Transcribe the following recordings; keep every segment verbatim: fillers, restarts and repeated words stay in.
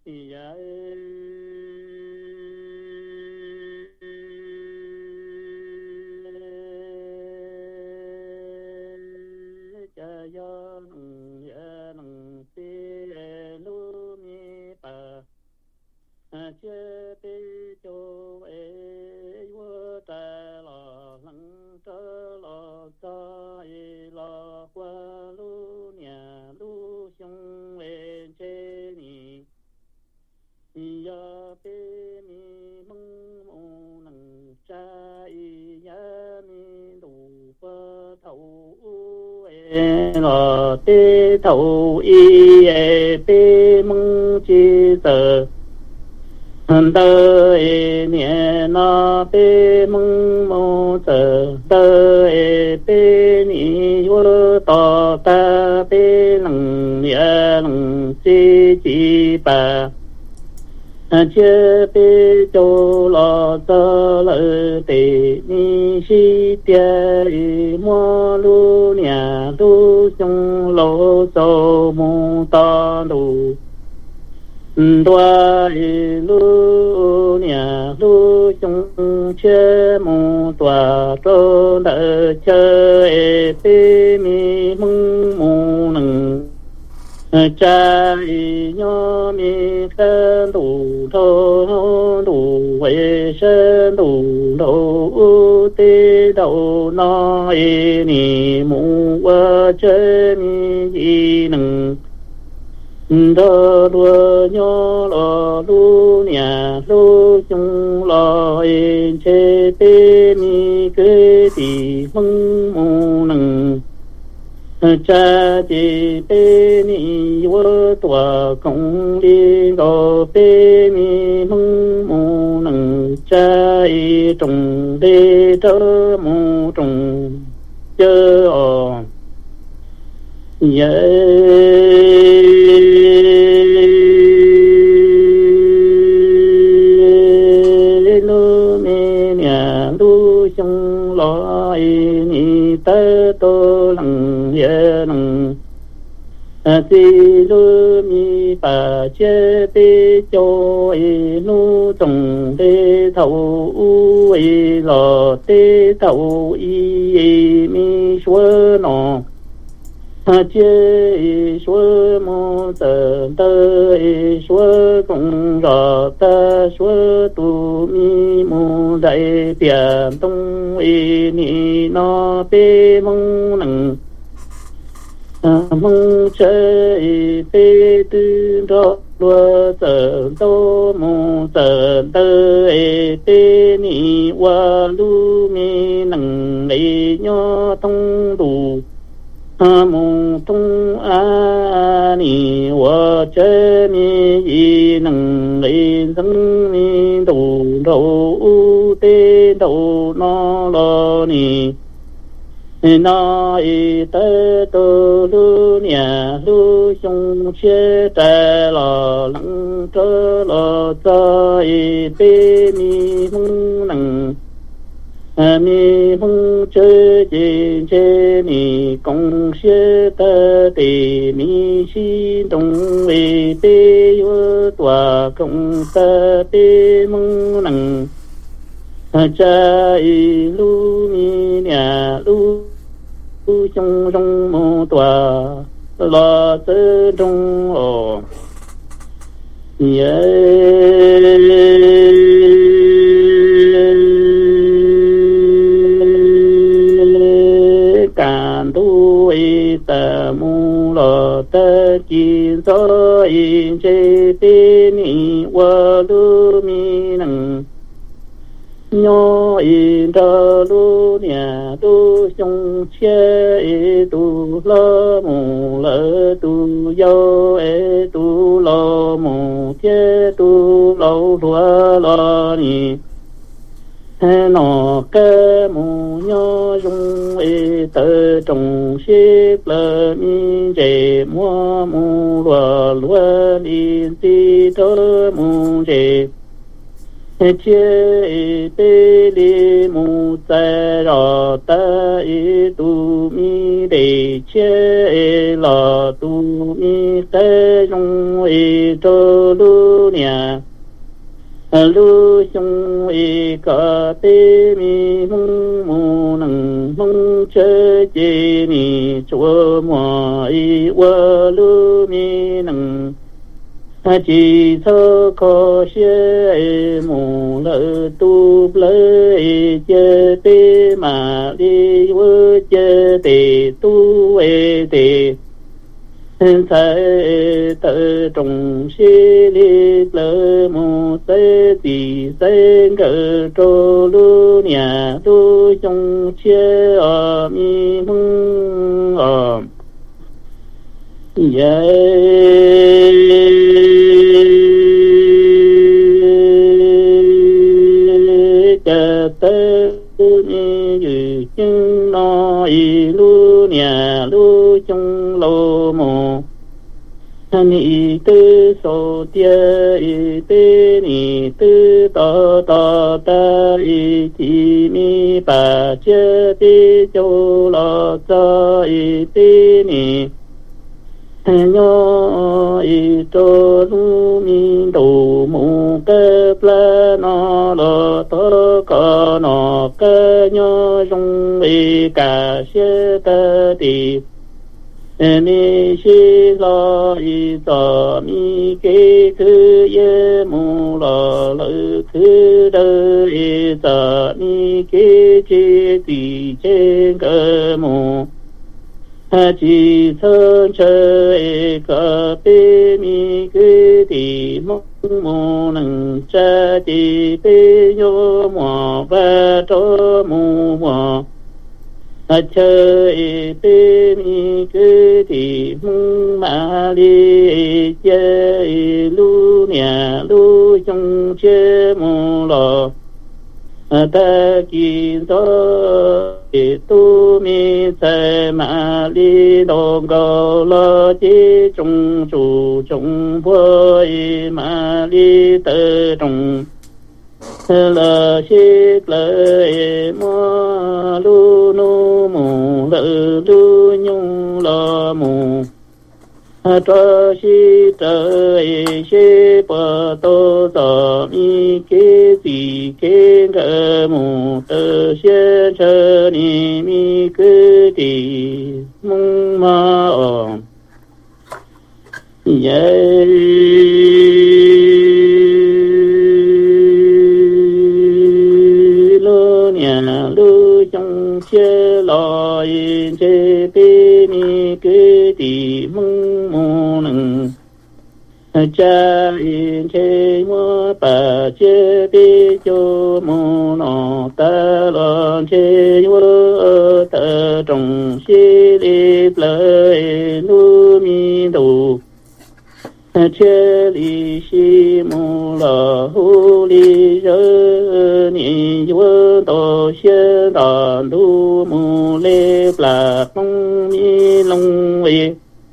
dạ cha yo nung ya nung ti lu mi pa che pi cho e wo ta lo lăng tơ lo ta e lo qua lu nhà lu xiong e che ni ya pe mi mong mong nang cha y ya mi đủ phơ thấu e lo te thấu y e pe mong chi tờ tơ e niệm na pe mong mong tờ tơ e pe ni vô to ta pe lăng niệm lăng chi chi pa chia pe châu lo tơ lơ tề ni si tia mo lu nhà lu sông lo sâu mu ta lu toa lu nhà lu sông che mu toa cho đỡ chơi pe mi mung mu nâng cha nhớ mi khen đủ thô đủ huệ sơn đủ đầu tê đầu nói ni mu qua chơi mi gì nâng đơ đua nhớ lo lu nhà lu chung lo che tê mi kê tì mưng mu nâng cha chi pe ni wo tua công đi go pe mi mong mu nang cha y trùng đê tơ mu trùng chơ o ye lu me nya lu song lo ni tơ tô lăng ye nang ti lu mi pa che pe cho e nu tong de thâu u e lo te thâu i mi shuo no che shuo mo tơ tơ e shuo kong ra ta shuo tu mi mo đại tian tong e ni no pe mong nang mong chơi pe tư đó đua giờ tô mong giờ tơ e pe ni wa lu mi nang lấy nho thông đủ mong thông a ni wa chơi mi y nang lấy dâng mi đủ đầu u te đầu no lo ni na y tê tô lu nhà lu sông che tê lo lăng trơ lo cho y pe mi hung nằng mi hung chê chê chê mi công xe tê tê mi si đông y pe yo tòa công tê pe mung nằng cha y lu mi nhà lu trong trong mô tòa lo tơ trong ổ ye càn tu y tà mu lo tơ chi so y chê pe ni wa lu mi nang nhô y ra lu nhà tu sông che y tu lo mù lỡ tu yo e tu lo mù che tu lo lúa lo ni thế nọ cái mù nhô dung y tơ trồng xếp lơ mi dễ mua mù lúa lúa đi ti tơ mù dễ chế bê li mu tê rò tê y tu mi đề chế lò tu mi tê rong y trô lu nhà lu chung y ca tê mi mung mu nang mung chế chế ni chua mò y wa lu mi nang chỉ thơ có xe mù lỡ tu lỡ chê tê mà đi vơ chê tê tu ê tê thái tơ trồng xe đi lỡ mù tê tì tê ngờ trô lưu nhà lưu trong chê ở mi mung ở tê ni yu chân no y lu nhà lu chung lô mô ni tư so tia y tê ni tư to to ta y chi mi pa chê tê châu lo cho y tê ni nhớ y trô lu mi đồ mù kê plê nó lô tơ cơ nó kê nhớ rung y cả xê tê tì mi xì lo y tò mi kê khư yê mù lò lư khư đơ y tò mi kê chê tì chê cơ mù chỉ thân chơi cả bê mi cứ đi mong mong nâng cha đi bê nhô mò và cho mù mò chơi bê mi cứ đi mong mà đi chơi lu nhà lu trong chơi mù lò ta kỳ đó tu mi sai ma li đô gô lo chi trung chủ trung vui ma li tơ trung lơ chi lơ mo lu nu mu lơ lu nhung lo mu cho si trời si bờ tô tờ mi kế gì kế ngờ mù tờ xe chơ ni mi cứ đi mong ma ổn vậy lô nhà lô trong xe lòi chê bê mi cứ đi mong mù nâng cha in chê mua bà chê bê chô mù nọ ta lòn chê vơ tờ trồng xê lê plê nu mi đủ chê lì xì mù lò hù lì rơ nì vơ tò xê đà nu mù lê plà mong mi long vê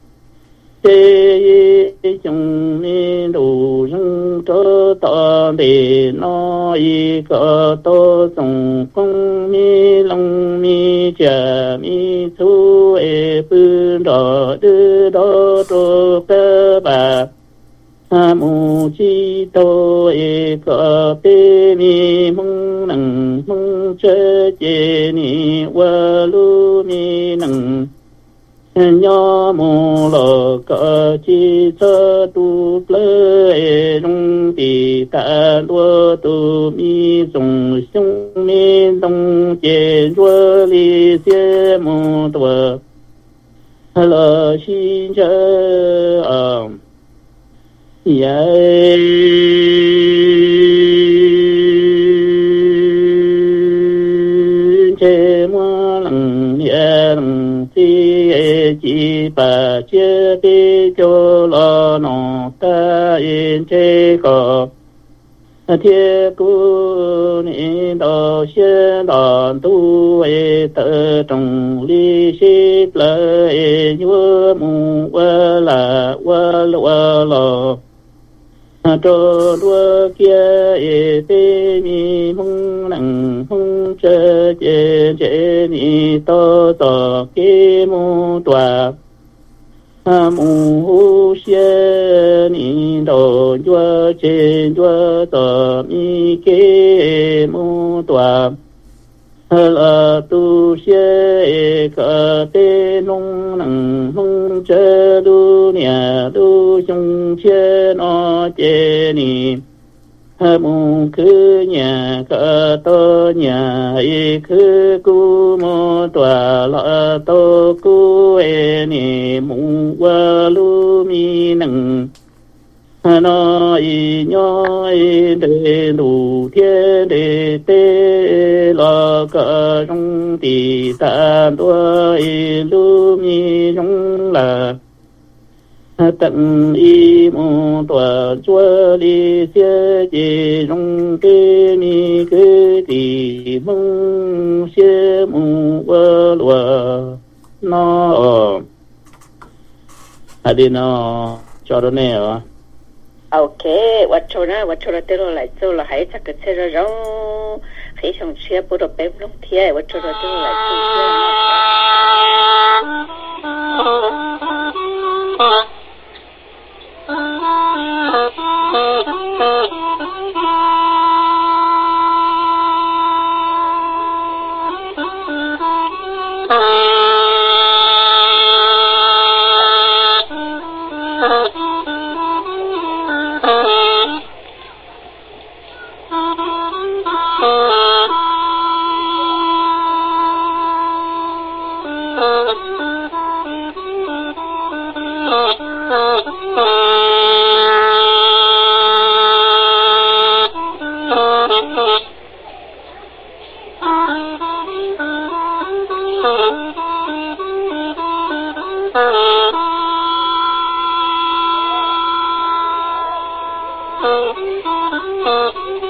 tê chung mi đủ rung cho ta để nó y có to chung công mi long mi cha mi thu e bư đỏ đưa đỏ cho cơ bà mù chi tô e có bê mi mong nằng mong chê chê ni wa lu mi nằng nhớ mù lò có chi sơ tu plê rung tì ta lua tu mi sung sung mi đông chê rua li xê mù tùa lò xin chơ ẩm yai chê mùa lăng nhẹ lăng ti chi bà chê bê chô lo nọ ta yên chê cò thiên cú ni đô xê đòn tu ê tơ trồng li xí lơ ê nhua mù wơ là wơ lơ lò trò đua kia ê tê mi hung nặng hung chơ chê chê ni to to kê mô tòa mù hu xie ni đồ chua chê chua tò mi kê mô tòa là tu xie cả tê nông nặng hung chơ du nhà du chung xie nó chê ni mù khứ nhà cả to nhà y khứ cu mô tòa lọ tô cu ê ni mù qua lu mi nặng nó y nhó y đề đủ thiên đề tê lo cả trong tì tàn đua y lu mi trong là tận y mô tòa chúa đi xế chì trong kê mi kê tì mông xế mù vơ lùa nó à đi nó cho đó nè à ok vật chỗ na vật chỗ là tên là lại chỗ là hãy chắc cái xe ra rong khi xong xe bố đồ bếp lúc thiê vật chỗ là tên là lại chỗ Oh,